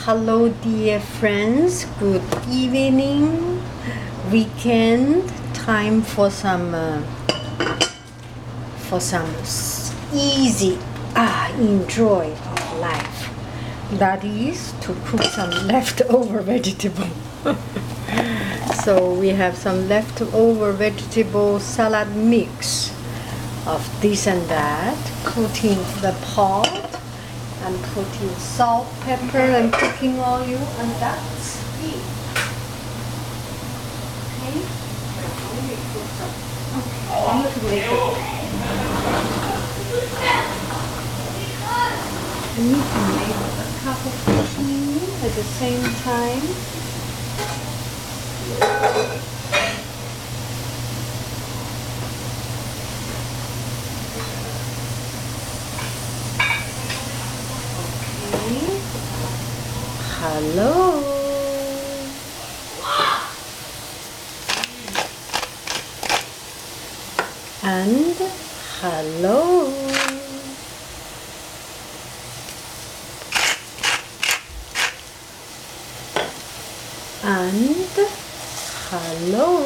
Hello, dear friends. Good evening. Weekend time for some easy enjoy of life. That is to cook some leftover vegetable. So we have some leftover vegetable salad mix of this and that. Putting the pot and putting salt, pepper, and cooking oil, and that's it. Okay. Let me put some. Okay. I need to make a cup of tea at the same time. Hello. And hello. And hello.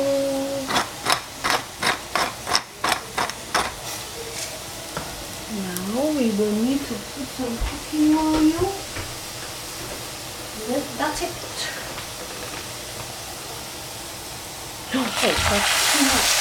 Now we will need to put some cooking oil. That's it. Okay, that's too much.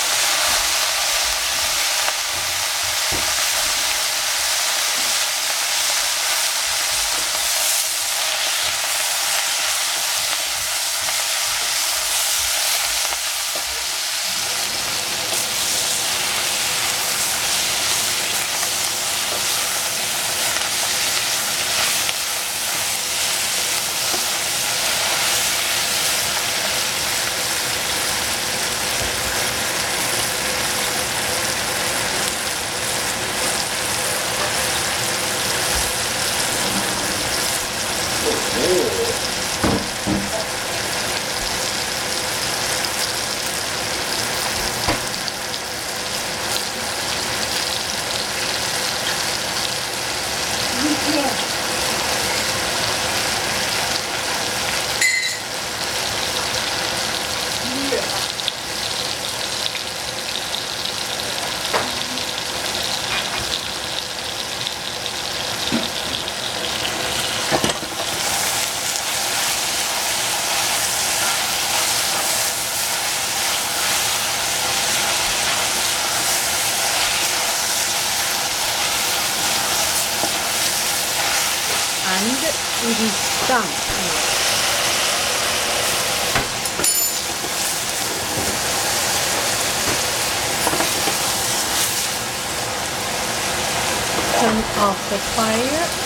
And it is done. Turn off the fire.